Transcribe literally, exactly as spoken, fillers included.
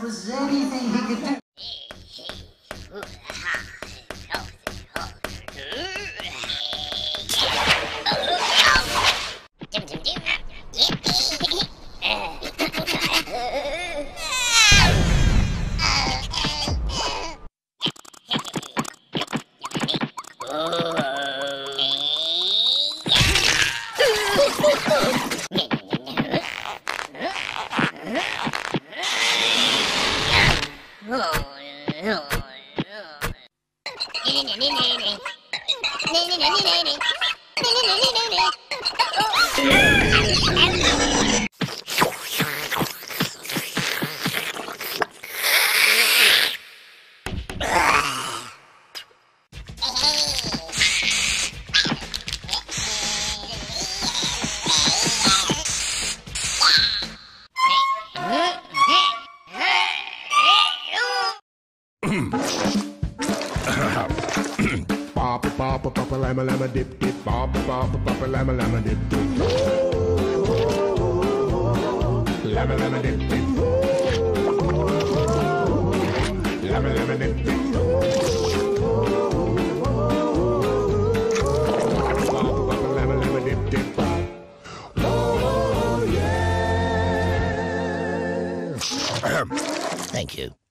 was anything he could do. Papa, papa, papa, lama, lama, dip, dip. Papa, papa, papa, lama, lama, dip, dip. Lama, lama, dip, dip. Lama, lama, dip, dip. Papa, papa, lama, lama, dip, dip. Oh, yeah. Thank you.